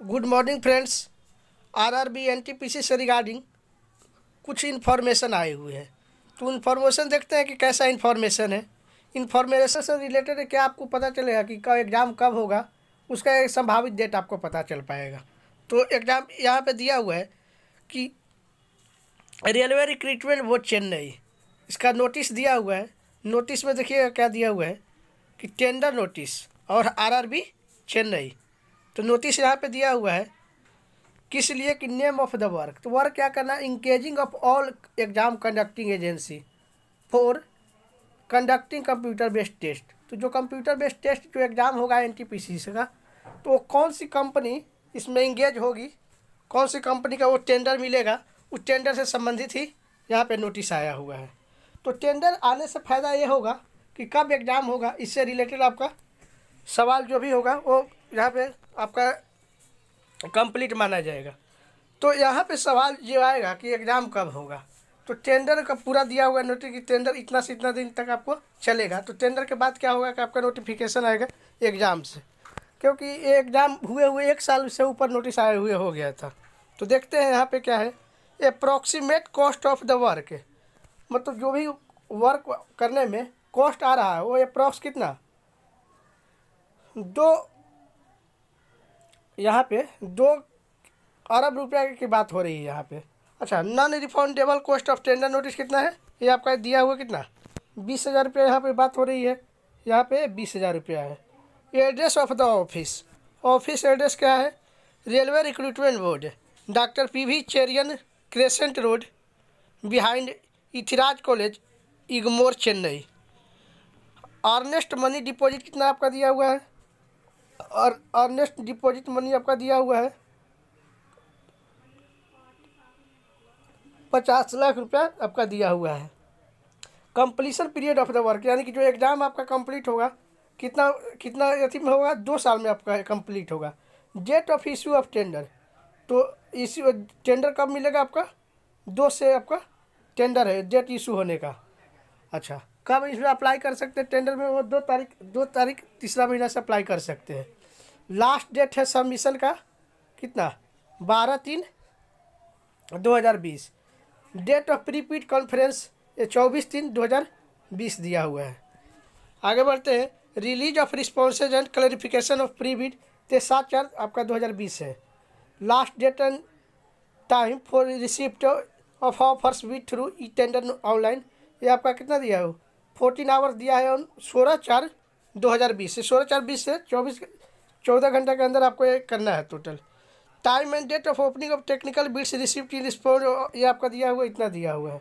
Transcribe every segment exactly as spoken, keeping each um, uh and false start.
Good morning friends. RRB NTPC से regarding कुछ information आए हुए हैं, तो इन्फॉर्मेशन देखते हैं कि कैसा इन्फॉर्मेशन है। इन्फॉर्मेशन से रिलेटेड है, क्या आपको पता चलेगा कि कब एग्ज़ाम कब होगा, उसका एक संभावित डेट आपको पता चल पाएगा। तो एग्ज़ाम यहाँ पे दिया हुआ है कि रेलवे रिक्रूटमेंट बोर्ड चेन्नई, इसका नोटिस दिया हुआ है। नोटिस में देखिएगा क्या दिया हुआ है कि टेंडर नोटिस और आरआरबी चेन्नई। तो नोटिस यहाँ पे दिया हुआ है किस लिए कि नेम ऑफ द वर्क, तो वर्क क्या करना है, engaging of all exam conducting agency for conducting computer based test. तो जो कंप्यूटर बेस्ड टेस्ट जो एग्ज़ाम होगा एनटीपीसी से का, तो कौन सी कंपनी इसमें इंगेज होगी, कौन सी कंपनी का वो टेंडर मिलेगा, उस टेंडर से संबंधित ही यहाँ पे नोटिस आया हुआ है। तो टेंडर आने से फ़ायदा ये होगा कि कब एग्ज़ाम होगा, इससे रिलेटेड आपका सवाल जो भी होगा वो यहाँ पे आपका कंप्लीट माना जाएगा। तो यहाँ पे सवाल ये आएगा कि एग्ज़ाम कब होगा, तो टेंडर का पूरा दिया हुआ नोटिस कि टेंडर इतना से इतना दिन तक आपको चलेगा। तो टेंडर के बाद क्या होगा कि आपका नोटिफिकेशन आएगा एग्ज़ाम से, क्योंकि ये एग्ज़ाम हुए हुए एक साल से ऊपर नोटिस आए हुए हो गया था। तो देखते हैं यहाँ पे क्या है, approximate cost of the work, मतलब जो भी वर्क करने में कॉस्ट आ रहा है वो अप्रॉक्स कितना, दो यहाँ पे दो अरब रुपया की बात हो रही है यहाँ पे। अच्छा, non refundable cost of tender notice कितना है, ये आपका दिया हुआ कितना, बीस हज़ार रुपया यहाँ पे बात हो रही है, यहाँ पे बीस हज़ार रुपया है। Address of the office, office address क्या है, railway recruitment board, doctor P V Cherian crescent road behind Ethiraj college Egmore Chennai. Earnest money deposit कितना आपका दिया हुआ है, और अर्नेस्ट डिपॉजिट मनी आपका दिया हुआ है पचास लाख रुपया आपका दिया हुआ है। Completion period of the work, यानी कि जो एग्ज़ाम आपका कंप्लीट होगा कितना कितना अथी में होगा, दो साल में आपका कंप्लीट होगा। Date of issue of tender, तो इशू टेंडर कब मिलेगा आपका, दो से आपका टेंडर है डेट इशू होने का। अच्छा, कब इसमें अप्लाई कर सकते हैं टेंडर में, वो दो तारीख दो तारीख तीसरा महीना से अप्लाई कर सकते हैं। लास्ट डेट है सबमिशन का कितना, बारह तीन दो हज़ार बीस। डेट ऑफ प्रीपीड कॉन्फ्रेंस ये चौबीस तीन दो हज़ार बीस दिया हुआ है। आगे बढ़ते हैं, release of responses and clarification of prebid ते सात चार आपका दो हज़ार बीस है। Last date and time for receipt of offers with through e tender online, ये आपका कितना दिया है, फोर्टीन आवर्स दिया है ऑन सोलह चार दो हज़ार बीस से, सोलह चार बीस से चौबीस चौदह घंटे के अंदर आपको ये करना है total. Time and date of opening of technical bids receipt in response, ये आपका दिया हुआ इतना दिया हुआ है।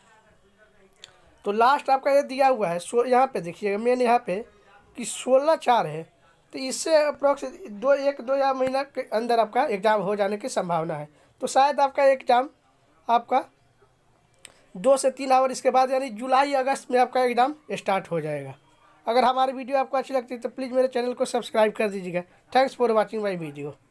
तो लास्ट आपका ये दिया हुआ है, सो यहाँ पे देखिएगा मेन यहाँ पे कि सोलह चार है, तो इससे अप्रॉक्स दो एक दो या महीना के अंदर आपका एग्ज़ाम हो जाने की संभावना है। तो शायद आपका एग्ज़ाम आपका दो से तीन आवर इसके बाद, यानी जुलाई अगस्त में आपका एग्ज़ाम स्टार्ट हो जाएगा। अगर हमारी वीडियो आपको अच्छी लगती है तो प्लीज़ मेरे चैनल को सब्सक्राइब कर दीजिएगा। Thanks for watching my video.